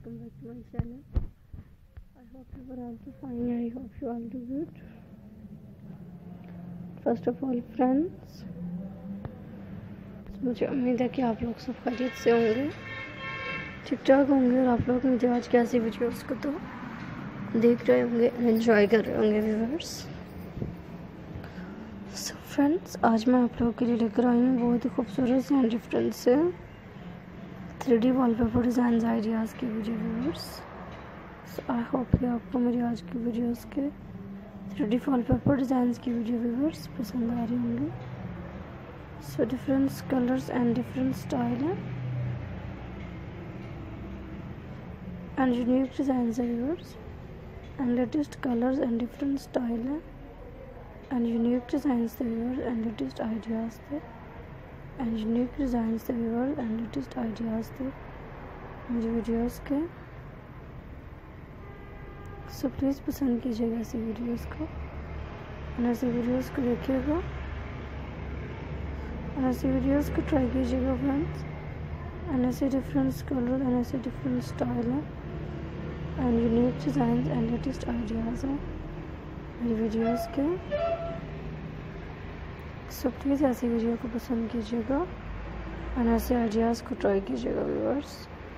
welcome back to my channel. I hope you are all fine. I hope you all do good. First of all friends, मुझे उम्मीद है कि आप लोग सब खैरियत से होंगे, ठीक ठाक होंगे और आप लोग मुझे आज की ऐसी वीडियोस को तो देख रहे होंगे, एंजॉय कर रहे होंगे व्यूअर्स। सो फ्रेंड्स, आज मैं आप लोगों के लिए लेकर आई हूँ बहुत ही खूबसूरत से एंड डिफरेंट से 3D वॉलपेपर डिज़ाइन आइडियाज़ की video viewers. So I hope कि आपको मेरी आज की वीडियोस के 3D वॉलपेपर डिज़ाइन की वीडियो व्यूअर्स पसंद आ रही होंगी। So different colours and different style है एंड यूनिक डिज़ाइन है viewers, and latest colours and different style है एंड यूनिक डिज़ाइन थे व्यूअर्स एंड लेटेस्ट आइडियाज़ थे एंड यूनिक डिज़ाइन थे व्यूअर्स एंड लेटेस्ट आइडियाज़ थे मेरी वीडियोस के। So please पसंद कीजिएगा ऐसी वीडियोस को और ऐसी वीडियोस को देखिएगा और ऐसी वीडियोस को ट्राई कीजिएगा फ्रेंड्स। एंड ऐसे डिफरेंट कलर एंड ऐसे डिफरेंट स्टाइल है and unique design and latest ideas हैं मेरी वीडियोस के। सो प्लीज़ ऐसी वीडियो को पसंद कीजिएगा और ऐसे आइडियाज़ को ट्राई कीजिएगा viewers.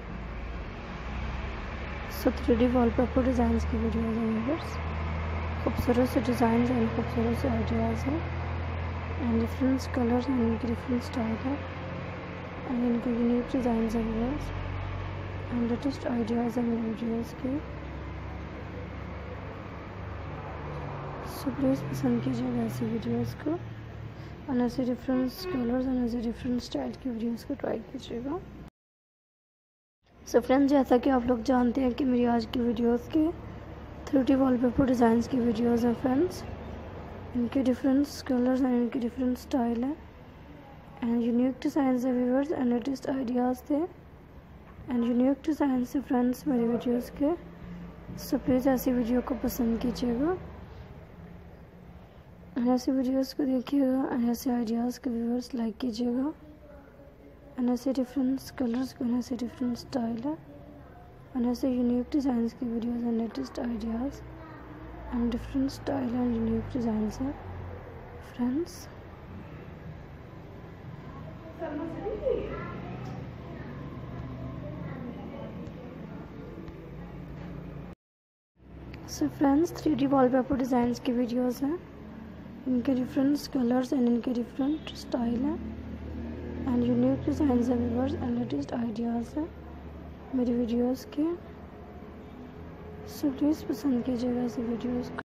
So 3D wallpaper design की वीडियोज़ हैं व्यूअर्स, खूबसूरत से डिज़ाइन एंड खूबसूरत से आइडियाज़ हैं एंड डिफरेंट कलर्स एंड इनके डिफरेंट स्टाइल है एंड इनके यूनिक डिज़ाइन हैं व्यूअर्स एंड लेटेस्ट आइडियाज़ हैं मेरी वीडियोज़ के। सो प्लीज़ पसंद कीजिएगा ऐसी वीडियोज़ को और ऐसे डिफरेंट कलर्स एंड ऐसे डिफरेंट स्टाइल की वीडियोज़ को ट्राई कीजिएगा। सो फ्रेंड्स, जैसा कि आप लोग जानते हैं कि मेरी आज की वीडियोस के 3D वॉलपेपर डिज़ाइंस की वीडियोस हैं फ्रेंड्स। इनके डिफरेंट कलर्स एंड इनके डिफरेंट स्टाइल है एंड यूनिक डिज़ाइंस है व्यूअर्स एंड लेटेस्ट आइडियाज़ थे एंड यूनिक डिज़ाइंस है फ्रेंड्स मेरी वीडियोस के। सो प्लीज़ ऐसी वीडियो को पसंद कीजिएगा और ऐसी वीडियोस को देखिएगा और ऐसे आइडियाज़ के व्यूअर्स लाइक कीजिएगा एंड ऐसे डिफरेंट कलर्स को ऐसे डिफरेंट स्टाइल है एंड ऐसे यूनिक डिज़ाइंस की videos and latest ideas and different style and unique designs हैं friends. So friends, 3D wallpaper designs की वीडियोस हैं, इनके डिफरेंट कलर्स एंड इनके डिफरेंट स्टाइल है एंड यूनिक डिज़ाइन है व्यूअर्स एंड लेटेस्ट आइडियाज़ हैं मेरी वीडियोस के। सो प्लीज़ पसंद कीजिएगा ऐसी वीडियोस को।